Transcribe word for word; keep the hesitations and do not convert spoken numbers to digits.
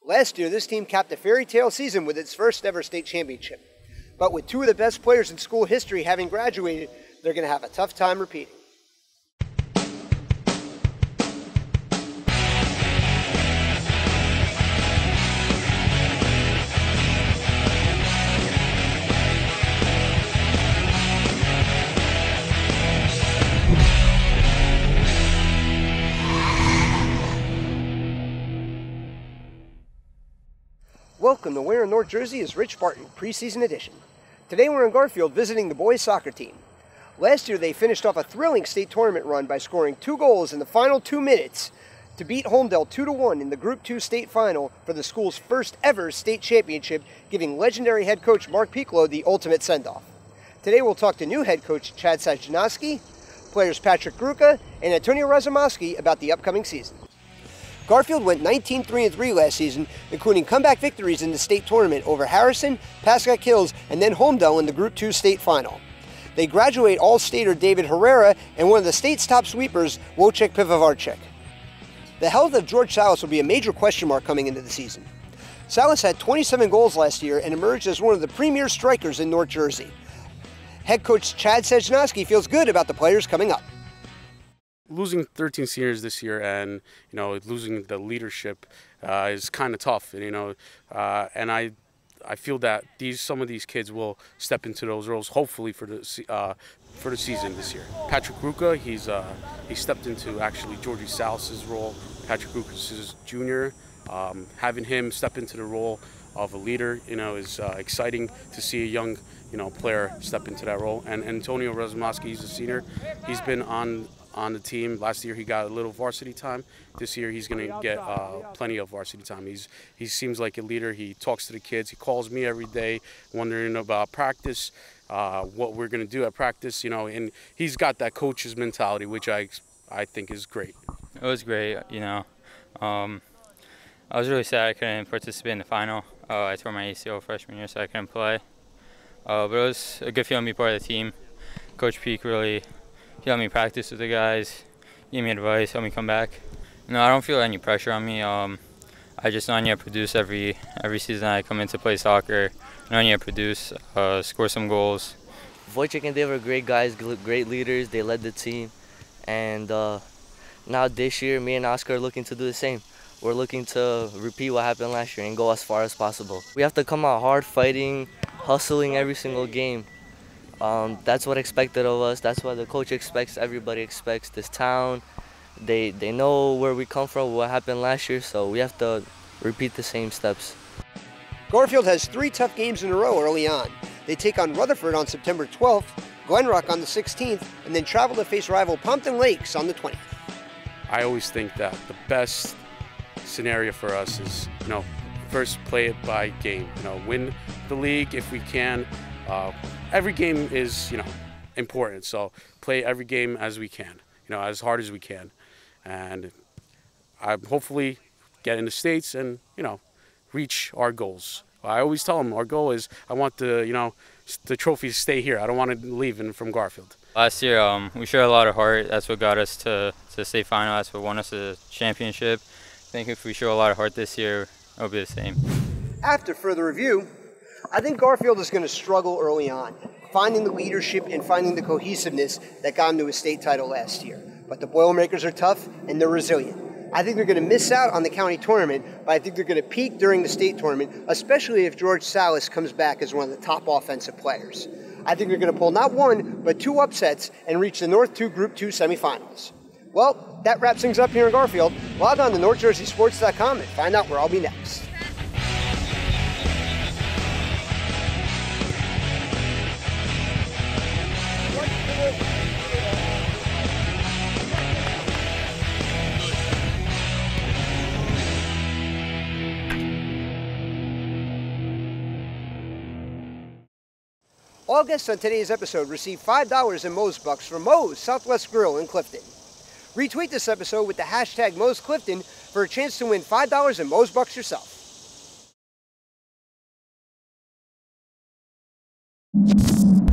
Last year, this team capped a fairy tale season with its first ever state championship. But with two of the best players in school history having graduated, they're going to have a tough time repeating. Welcome to Where in North Jersey is Rich Barton, preseason edition. Today we're in Garfield visiting the boys soccer team. Last year they finished off a thrilling state tournament run by scoring two goals in the final two minutes to beat Holmdel two to one in the Group two state final for the school's first ever state championship, giving legendary head coach Mark Piccolo the ultimate send-off. Today we'll talk to new head coach Chad Sajnowski, players Patrick Gruca, and Antonio Razumowski about the upcoming season. Garfield went nineteen three and three last season, including comeback victories in the state tournament over Harrison, Pascack Hills, and then Holmdel in the Group two state final. They graduate All-Stater David Herrera and one of the state's top sweepers, Wojciech Pivovarczyk. The health of George Salas will be a major question mark coming into the season. Salas had twenty-seven goals last year and emerged as one of the premier strikers in North Jersey. Head coach Chad Sajnowski feels good about the players coming up. Losing thirteen seniors this year and, you know, losing the leadership uh, is kind of tough, and, you know, uh, and I I feel that these some of these kids will step into those roles hopefully for the uh, for the season this year. Patrick Gruca, he's uh, he stepped into actually Georgie Salas's role. Patrick Gruca is junior. Um, having him step into the role of a leader, you know, is uh, exciting to see a young, you know, player step into that role. And Antonio Razumowski, he's a senior. He's been on. on the team. Last year he got a little varsity time. This year he's going to get uh, plenty of varsity time. He's he seems like a leader. He talks to the kids. He calls me every day wondering about practice, uh, what we're going to do at practice, you know, and he's got that coach's mentality, which I I think is great. It was great, you know. Um, I was really sad I couldn't participate in the final. Uh, I tore my A C L freshman year, so I couldn't play. Uh, but it was a good feeling to be part of the team. Coach Peak really He let me practice with the guys, gave me advice, helped me come back. No, I don't feel any pressure on me. Um, I just know I need to produce every every season I come in to play soccer. I know I need to produce, uh, score some goals. Wojciech and Dave are great guys, great leaders. They led the team. And uh, now this year, me and Oscar are looking to do the same. We're looking to repeat what happened last year and go as far as possible. We have to come out hard, fighting, hustling every single game. Um, that's what expected of us. That's what the coach expects. Everybody expects this town. They they know where we come from, what happened last year, so we have to repeat the same steps. Garfield has three tough games in a row early on. They take on Rutherford on September twelfth, Glen Rock on the sixteenth, and then travel to face rival Pompton Lakes on the twentieth. I always think that the best scenario for us is, you know, first play it by game. You know, win the league if we can. Uh, every game is, you know, important, so play every game as we can, you know, as hard as we can, and I hopefully get in the States and, you know, reach our goals. I always tell them our goal is I want the, you know, the trophies to stay here. I don't want to leave in, from Garfield. Last year um, we showed a lot of heart. That's what got us to, to the state final. That's what won us the championship. I think if we show a lot of heart this year, it'll be the same. After further review, I think Garfield is going to struggle early on, finding the leadership and finding the cohesiveness that got him to a state title last year. But the Boilermakers are tough and they're resilient. I think they're going to miss out on the county tournament, but I think they're going to peak during the state tournament, especially if George Salas comes back as one of the top offensive players. I think they're going to pull not one, but two upsets and reach the North two Group two semifinals. Well, that wraps things up here in Garfield. Log on to North Jersey Sports dot com and find out where I'll be next. All guests on today's episode receive five dollars in Moe's Bucks from Moe's Southwest Grill in Clifton. Retweet this episode with the hashtag Moe's Clifton for a chance to win five dollars in Moe's Bucks yourself. You